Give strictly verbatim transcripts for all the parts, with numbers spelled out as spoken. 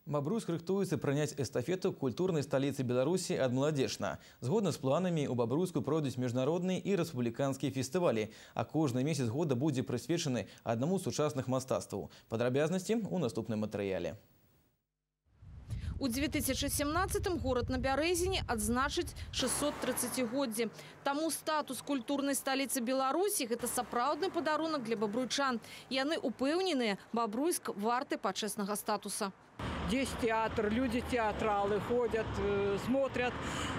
Бобруйск рыхтуецца прыняць эстафету культурнай сталіцы Беларусі ад Маладзежна. Згодна з планамі у Бобруйску пройдуць міжнародныя і рэспубліканскія фестывалі, а кожны месяц года будзе прысвечаны аднаму з сучасных мастацтваў. Падрабязнасці ў наступным матэрыяле. У две тысячи семнадцатым город на Бярэзіне адзначыць шестьсот тридцатигоддзе. Таму статус культурнай сталіцы Беларусі – гэта сапраўдны падарунак для бабруйчан. Яны упэўненыя, Бобруйск варты пачэснага статуса. Здесь театр, люди театралы ходят, смотрят,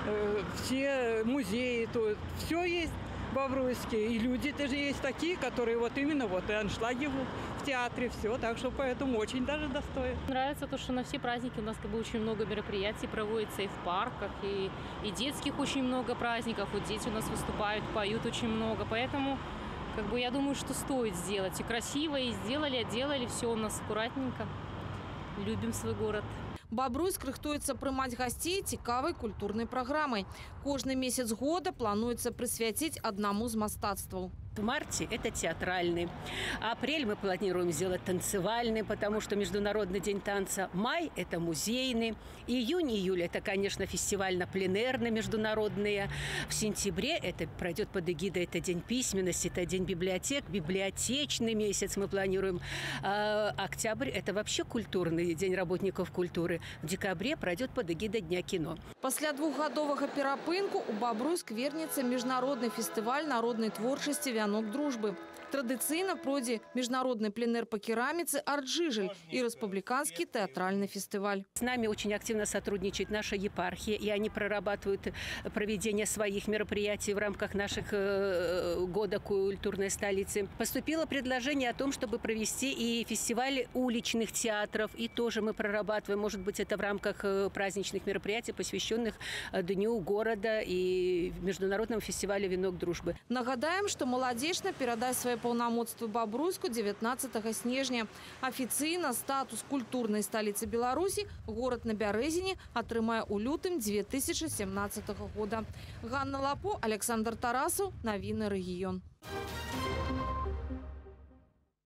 все музеи, тут все есть в Бобруйске. И люди тоже есть такие, которые вот именно вот и аншлаги в театре, все. Так что поэтому очень даже достойно. Нравится то, что на все праздники у нас как бы очень много мероприятий проводится и в парках, и, и детских очень много праздников. Вот дети у нас выступают, поют очень много. Поэтому как бы я думаю, что стоит сделать. И красиво, и сделали, отделали, все у нас аккуратненько. Любим свой город. Бобруйск рыхтуецца прымаць гасцей цікавай культурнай праграмай. Кожны месяц года плануецца прысвяціць аднаму з мастацтваў. В марте это театральный. Апрель мы планируем сделать танцевальный, потому что Международный день танца. Май – это музейный. Июнь, июль – это, конечно, фестивально-пленерный международные. В сентябре это пройдет под эгидой, это день письменности, это день библиотек. Библиотечный месяц мы планируем. А октябрь – это вообще культурный день работников культуры. В декабре пройдет под эгидой Дня кино. Пасля двухгадовага перапынку у Бобруйск вернецца міжнародны фестываль народнай творчасці «Вянок дружбы». Традыцыйна пройдзе міжнародны пленэр по керамице «Арт-Жижель» и республиканский театральный фестиваль. С нами очень активно сотрудничает наша епархия, и они прорабатывают проведение своих мероприятий в рамках наших года культурной столицы. Поступило предложение о том, чтобы провести и фестиваль уличных театров, и тоже мы прорабатываем, может быть, это в рамках праздничных мероприятий, посвященных Дню города и международному фестивалю «Венок дружбы». Нагадаем, что Маладзежна перадасть свои полномочия Бобруйску девятнадцатого снежня. Официально статус культурной столицы Беларуси город на Бярэзіне атрымае у лютым две тысячи семнадцатого года. Ганна Лапо, Александр Тарасов, Новины регион.